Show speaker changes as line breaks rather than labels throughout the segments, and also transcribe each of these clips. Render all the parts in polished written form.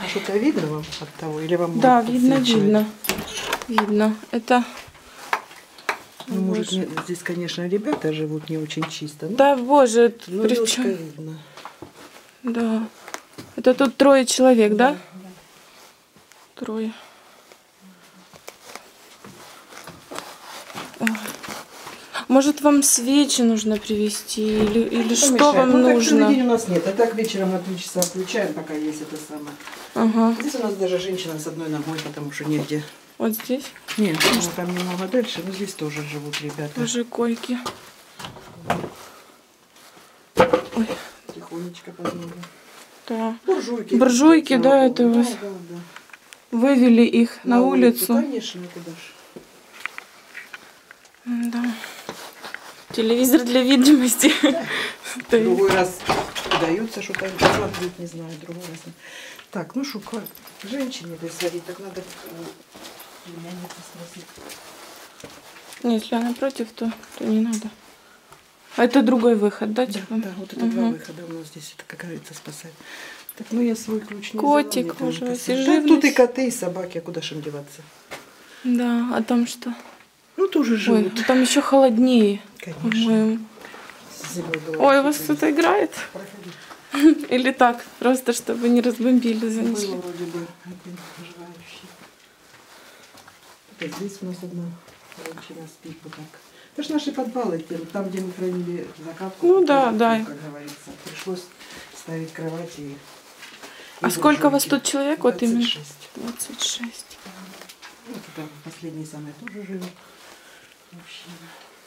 что-то видно вам от того? Или вам
Да, видно. Видно. Это...
Ну, может, здесь, конечно, ребята живут не очень чисто.
Да, боже,
причем видно.
Да. Это тут 3 человек, да? Да. 3. Может, вам свечи нужно привезти? Или что
мешает?
вам нужно?
День у нас нет. А так вечером на 3 часа включаем, пока есть это самое.
Ага.
Здесь у нас даже женщина с одной ногой, потому что негде.
Вот здесь?
Нет, там немного дальше, но здесь тоже живут ребята.
Тоже койки.
Ой. Тихонечко посмотрим.
Да.
Буржуйки.
Буржуйки, да, это у вас.
Да.
Вывели их на улицу.
Конечно, куда ж.
Да. Телевизор для видимости.
Да. Другой раз удается что-то смотреть, не знаю, другой раз. Так, ну что, как женщине сводить, так надо племянницу спросить.
Если она против, то не надо. А это другой выход, да?
Да, да, вот это 2 выхода у нас здесь, это, как говорится, спасает. Так, ну я свой ключ не
Котик
взяла,
уже,
да, тут и коты, и собаки, а куда ж им деваться?
Да, а там что?
Ну, тоже живут.
Ой, там еще холоднее.
Конечно.
Ой, у вас кто-то играет? Проходи. Или так, просто чтобы не разбомбили, занесли.
Было вроде бы один желающий. Так, здесь у нас одна женщина спит вот так. Это ж наши подвалы, там, где мы хранили закатку.
Ну да, да.
Как говорится. Пришлось ставить кровати.
А сколько у вас тут человек?
26.
Вот именно? 26.
Вот это последний самый тоже живет. Мужчина.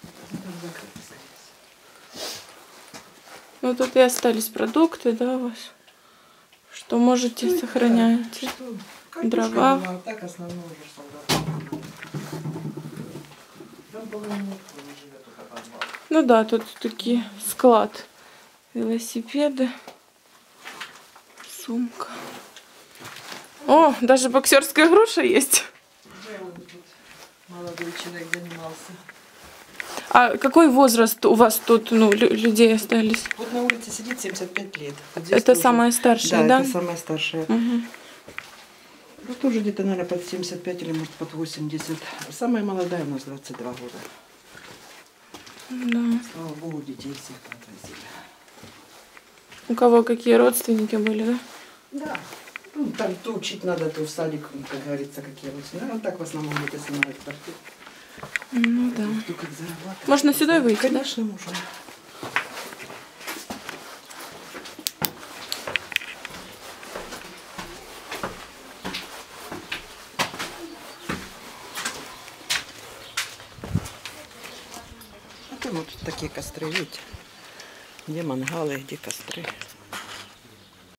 Ну тут и остались продукты, да, у вас? Что можете, ну, сохраняете?
Да.
Дрова.
Была, так основного уже солдата. Там, по-моему, никто не живет, только подвал.
Ну да, тут такие склад. Велосипеды. Сумка. О, даже боксерская груша есть.
Да, вот тут молодой человек занимался.
А какой возраст у вас тут, ну, людей остались?
Вот на улице сидит 75 лет. Вот
это самая старшая, да?
Да, это самая старшая.
Угу.
Ну, тоже где-то, наверное, под 75 или, может, под 80. Самая молодая у нас 22 года.
Да.
Слава богу, детей всех отразили.
У кого какие родственники были, да?
Да. Ну, там то учить надо, то в садик, как говорится, какие родственники. Ну, так в основном где-то снимают квартиру.
Ну да.
Кто как зарабатывает.
Можно сюда выйти,
конечно,
да?
можно. А там вот такие костры, видите? Где мангалы, где костры.